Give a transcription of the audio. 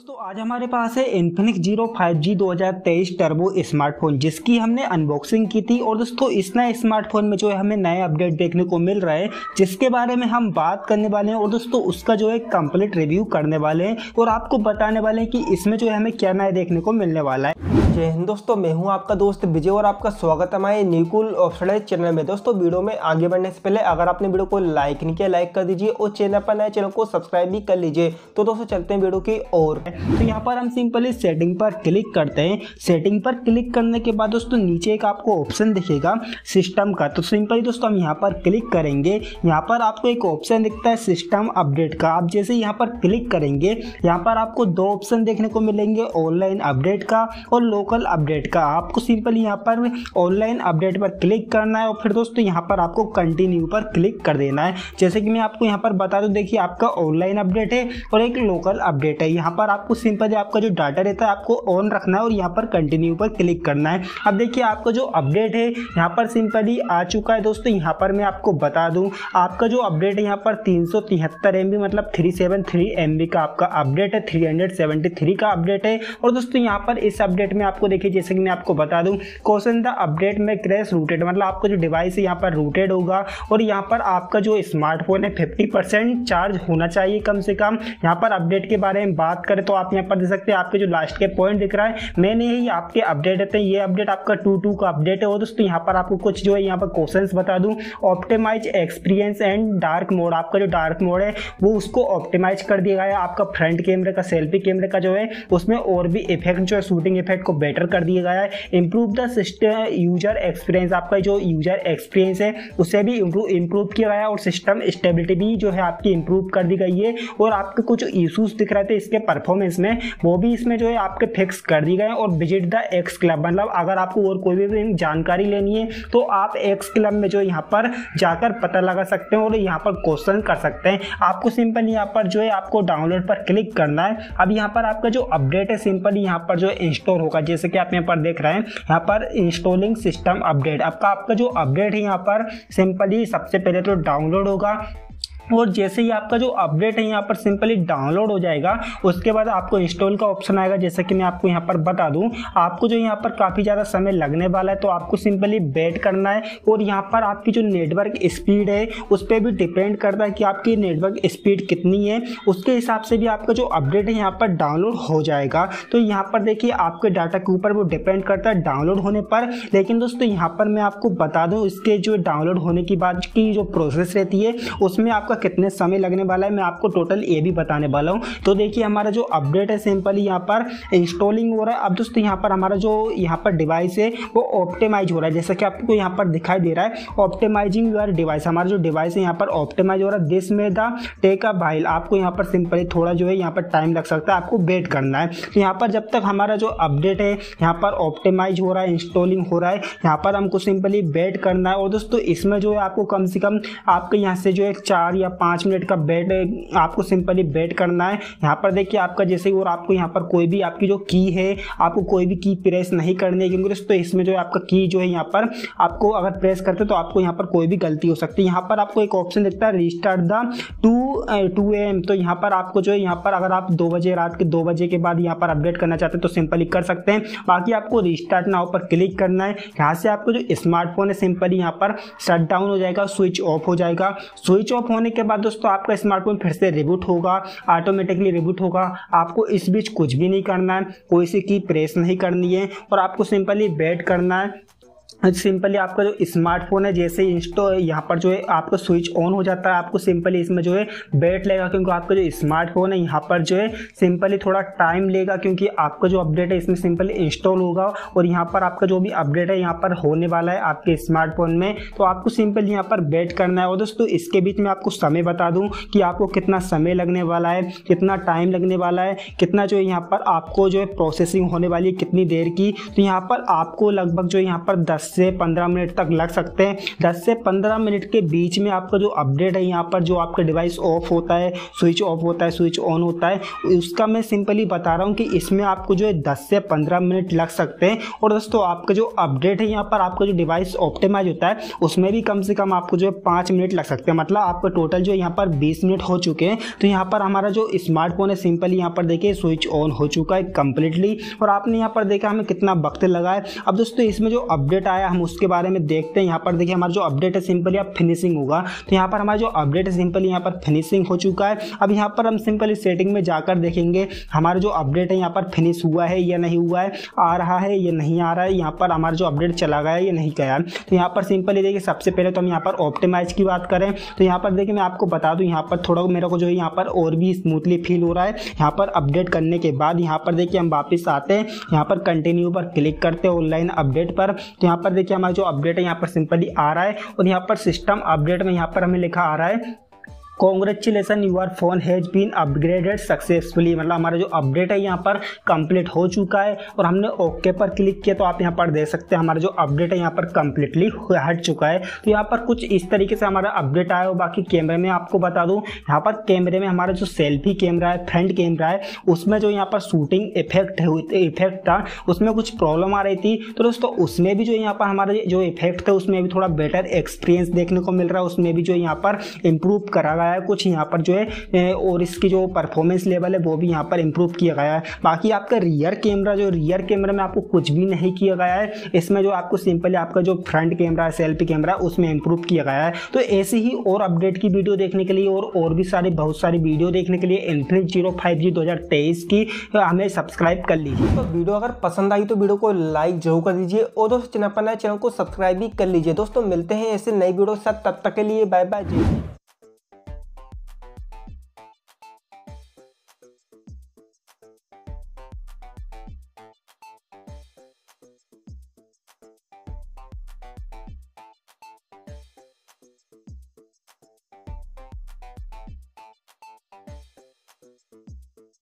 दोस्तों आज हमारे पास है Infinix Zero 5G 2023 turbo smartphone जिसकी हमने अनबॉक्सिंग की थी। और दोस्तों इस नए स्मार्टफोन में जो है हमें नए अपडेट देखने को मिल रहा है जिसके बारे में हम बात करने वाले हैं और दोस्तों उसका जो है कंप्लीट रिव्यू करने वाले हैं और आपको बताने वाले हैं कि इसमें जो है हमें क्या नया देखने को मिलने वाला है। जय हिंद दोस्तों, मैं हूं आपका दोस्त विजय और आपका स्वागत है हमारे न्यूकूल ऑफिशियल चैनल में। दोस्तों वीडियो में आगे बढ़ने से पहले अगर आपने वीडियो को लाइक नहीं किया लाइक कर दीजिए और चैनल पर नए चैनल को सब्सक्राइब भी कर लीजिए। तो दोस्तों चलते हैं वीडियो की ओर। तो यहाँ पर हम सिंपली सेटिंग पर क्लिक करते हैं। सेटिंग पर क्लिक करने के बाद दोस्तों नीचे एक आपको ऑप्शन दिखेगा सिस्टम का। तो सिंपली दोस्तों हम यहाँ पर क्लिक करेंगे। यहाँ पर आपको एक ऑप्शन दिखता है सिस्टम अपडेट का। आप जैसे यहाँ पर क्लिक करेंगे यहाँ पर आपको दो ऑप्शन देखने को मिलेंगे, ऑनलाइन अपडेट का और लोकल अपडेट का। आपको सिंपली यहाँ पर ऑनलाइन अपडेट पर क्लिक करना है और फिर दोस्तों यहाँ पर आपको कंटिन्यू पर क्लिक कर देना है। जैसे कि मैं आपको यहाँ पर बता दूं, देखिए आपका ऑनलाइन अपडेट है और एक लोकल अपडेट है। यहाँ पर आपको सिंपली आपका जो डाटा रहता है आपको ऑन रखना है और यहाँ पर कंटिन्यू पर क्लिक करना है। अब देखिए आपका जो अपडेट है यहाँ पर सिंपली आ चुका है। दोस्तों यहाँ पर मैं आपको बता दूं आपका जो अपडेट है यहाँ पर 373 MB मतलब 373 MB का आपका अपडेट है, 373 का अपडेट है। और दोस्तों यहाँ पर इस अपडेट में आपको देखिए जैसे कि मैं आपको बता दूं क्वेश्चन द अपडेट में क्रैश रूटेड मतलब आपका जो डिवाइस है यहाँ पर रूटेड होगा और यहाँ पर आपका जो स्मार्टफोन है 50% चार्ज होना चाहिए कम से कम। यहाँ पर अपडेट के बारे में बात करें तो आप यहाँ पर देख सकते हैं आपके जो लास्ट के पॉइंट दिख रहा है मैंने यही आपके अपडेट रहते हैं। ये अपडेट आपका 2.2 का अपडेट है। और दोस्तों यहाँ पर आपको कुछ जो है यहाँ पर क्वेश्चंस बता दूं, optimize experience and dark mode. आपका जो डार्क मोड है वो उसको ऑप्टिमाइज कर दिया गया है। आपका फ्रंट कैमरे का सेल्फी कैमरे का जो है उसमें और भी इफेक्ट जो है शूटिंग इफेक्ट को बेटर कर दिया गया है। Improve the system user experience, आपका जो यूजर एक्सपीरियंस है उसे भी इंप्रूव किया गया है और सिस्टम स्टेबिलिटी भी जो है आपकी इंप्रूव कर दी गई है। और आपके कुछ इश्यूज दिख रहे थे इसके परफॉर्मेंस में वो भी इसमें जो है आपके फिक्स कर दी गए। और विजिट द एक्स क्लब मतलब अगर आपको और कोई भी जानकारी लेनी है तो आप एक्स क्लब में जो यहाँ पर जाकर पता लगा सकते हैं और यहाँ पर क्वेश्चन कर सकते हैं। आपको सिंपल यहाँ पर जो है आपको डाउनलोड पर क्लिक करना है। अब यहाँ पर आपका जो अपडेट है सिंपल यहाँ पर जो इंस्टॉल होगा। जैसे कि आप यहाँ पर देख रहे हैं यहाँ पर इंस्टॉलिंग सिस्टम अपडेट। आपका जो अपडेट है यहाँ पर सिंपली सबसे पहले तो डाउनलोड होगा और जैसे ही आपका जो अपडेट है यहाँ पर सिंपली डाउनलोड हो जाएगा उसके बाद आपको इंस्टॉल का ऑप्शन आएगा। जैसे कि मैं आपको यहाँ पर बता दूं आपको जो यहाँ पर काफ़ी ज़्यादा समय लगने वाला है तो आपको सिंपली वेट करना है। और यहाँ पर आपकी जो नेटवर्क स्पीड है उस पर भी डिपेंड करता है कि आपकी नेटवर्क स्पीड कितनी है, उसके हिसाब से भी आपका जो अपडेट है यहाँ पर डाउनलोड हो जाएगा। तो यहाँ पर देखिए आपके डाटा के ऊपर वो डिपेंड करता है डाउनलोड होने पर। लेकिन दोस्तों यहाँ पर मैं आपको बता दूँ इसके जो डाउनलोड होने की बाद की जो प्रोसेस रहती है उसमें आपका कितने समय लगने वाला है मैं आपको टोटल ये भी बताने वाला हूं। तो देखिए हमारा जो अपडेट है सिंपली यहाँ पर इंस्टॉलिंग हो रहा है। अब दोस्तों यहाँ पर हमारा जो यहाँ पर डिवाइस है वो ऑप्टिमाइज हो रहा है। जैसा कि आपको यहाँ पर दिखाई दे रहा है ऑप्टिमाइजिंग योर डिवाइस। हमारा जो डिवाइस है यहाँ पर ऑप्टिमाइज हो रहा है। दिस में द टेक अ व्हाइल, आपको यहाँ पर सिंपली थोड़ा जो है यहाँ पर टाइम लग सकता है, आपको वेट करना है। तो यहाँ पर जब तक हमारा जो अपडेट है यहाँ पर ऑप्टिमाइज हो रहा है इंस्टॉलिंग हो रहा है यहाँ पर हमको सिंपली वेट करना है। और दोस्तों इसमें जो है आपको कम से कम आपके यहाँ से जो है 4 या 5 मिनट का वेट आपको सिंपली वेट करना है। यहाँ पर देखिए आपका जैसे और आपको यहाँ पर कोई भी आपकी जो की है आपको कोई भी की प्रेस नहीं करनी है क्योंकि दोस्तों इसमें जो है आपका की जो है यहाँ पर आपको अगर प्रेस करते तो आपको यहाँ पर कोई भी गलती हो सकती है। यहाँ पर आपको एक ऑप्शन दिखता है रिस्टार्ट द 2 AM। तो यहाँ पर आपको जो है यहाँ पर अगर आप 2 बजे रात के 2 बजे के बाद यहाँ पर अपडेट करना चाहते हैं तो सिंपली कर सकते हैं। बाकी आपको रिस्टार्ट नाउ पर क्लिक करना है। यहाँ से आपको जो स्मार्टफोन है सिंपली यहाँ पर शट डाउन हो जाएगा, स्विच ऑफ हो जाएगा। स्विच ऑफ होने के बाद दोस्तों आपका स्मार्टफोन फिर से रिबूट होगा, ऑटोमेटिकली रिबूट होगा। आपको इस बीच कुछ भी नहीं करना है, कोई सी की प्रेस नहीं करनी है और आपको सिंपली वेट करना है। सिंपली आपका जो स्मार्टफोन है जैसे इंस्टॉल यहाँ पर जो है आपका स्विच ऑन हो जाता है आपको सिंपली इसमें जो है वेट लेगा क्योंकि आपका जो स्मार्टफोन है यहाँ पर जो है सिंपली थोड़ा टाइम लेगा क्योंकि आपका जो अपडेट है इसमें सिंपली इंस्टॉल होगा और यहाँ पर आपका जो भी अपडेट है यहाँ पर होने वाला है आपके स्मार्टफोन में तो आपको सिंपली यहाँ पर वेट करना है। और दोस्तों इसके बीच में आपको समय बता दूँ कि आपको कितना समय लगने वाला है, कितना टाइम लगने वाला है, कितना जो है यहाँ पर आपको जो है प्रोसेसिंग होने वाली है कितनी देर की। तो यहाँ पर आपको लगभग जो यहाँ पर 10 से 15 मिनट तक लग सकते हैं। 10 से 15 मिनट के बीच में आपका जो अपडेट है यहाँ पर जो आपका डिवाइस ऑफ होता है, स्विच ऑफ होता है, स्विच ऑन होता है, उसका मैं सिंपली बता रहा हूँ कि इसमें आपको जो है 10 से 15 मिनट लग सकते हैं। और दोस्तों आपका जो अपडेट है यहाँ पर आपका जो डिवाइस ऑप्टिमाइज होता है उसमें भी कम से कम आपको जो है 5 मिनट लग सकते हैं। मतलब आपका टोटल जो यहाँ पर 20 मिनट हो चुके हैं। तो यहाँ पर हमारा जो स्मार्टफोन है सिंपली यहाँ पर देखिए स्विच ऑन हो चुका है कंप्लीटली। और आपने यहाँ पर देखा हमें कितना वक्त लगा है। अब दोस्तों इसमें जो अपडेट आया हम उसके बारे में देखते हैं। यहाँ पर देखिए हमारा जो अपडेट है सिंपली अब फिनिशिंग होगा। तो यहाँ पर हमारा जो अपडेट है सिंपली यहाँ पर फिनिशिंग हो चुका है। अब यहाँ पर हम सिंपली सेटिंग में जाकर देखेंगे हमारा जो अपडेट है यहाँ पर फिनिश हुआ है या नहीं हुआ है, आ रहा है या नहीं आ रहा है, यहाँ पर हमारा जो अपडेट चला गया है या नहीं गया। तो यहाँ पर सिंपली देखिए सबसे पहले तो हम यहाँ पर ऑप्टिमाइज की बात करें तो यहाँ पर देखिए मैं आपको बता दूं यहाँ पर थोड़ा मेरे को जो है यहाँ पर और भी स्मूथली फील हो रहा है। यहाँ पर अपडेट करने के बाद यहाँ पर देखिए हम वापस आते हैं, यहाँ पर कंटिन्यू पर क्लिक करते हैं ऑनलाइन अपडेट पर। तो यहाँ पर देखिए हमारा जो अपडेट है यहाँ पर सिंपली आ रहा है और यहाँ पर सिस्टम अपडेट में यहाँ पर हमें लिखा आ रहा है congratulation your phone has been upgraded successfully. मतलब हमारा जो अपडेट है यहाँ पर कंप्लीट हो चुका है और हमने ओके पर क्लिक किया तो आप यहाँ पर देख सकते हैं हमारा जो अपडेट है यहाँ पर कंप्लीटली हट चुका है। तो यहाँ पर कुछ इस तरीके से हमारा अपडेट आया। बाकी कैमरे में आपको बता दूं यहाँ पर कैमरे में हमारा जो सेल्फी कैमरा है, फ्रंट कैमरा है, उसमें जो यहाँ पर शूटिंग इफेक्ट था उसमें कुछ प्रॉब्लम आ रही थी। तो दोस्तों उसमें भी जो यहाँ पर हमारा जो इफेक्ट था उसमें भी थोड़ा बेटर एक्सपीरियंस देखने को मिल रहा है। उसमें भी जो यहाँ पर इम्प्रूव करा गया है कुछ यहाँ पर जो है और इसकी जो परफॉर्मेंस लेवल है वो भी यहाँ पर इम्प्रूव किया गया है। बाकी आपका रियर कैमरा में आपको कुछ भी नहीं किया गया है। इसमें जो आपको सिंपली आपका जो फ्रंट कैमरा है, सेल्फी कैमरा, उसमें इम्प्रूव किया गया है। तो ऐसे ही और अपडेट की वीडियो देखने के लिए और भी बहुत सारी वीडियो देखने के लिए इन्फिनिक्स G0 5G 2023 की हमें सब्सक्राइब कर लीजिए। तो वीडियो अगर पसंद आई तो वीडियो को लाइक जरूर कर दीजिए और दोस्तों चैनल पर नए चैनल को सब्सक्राइब भी कर लीजिए। दोस्तों मिलते हैं ऐसे नई वीडियो के साथ, तब तक के लिए बाय बाय।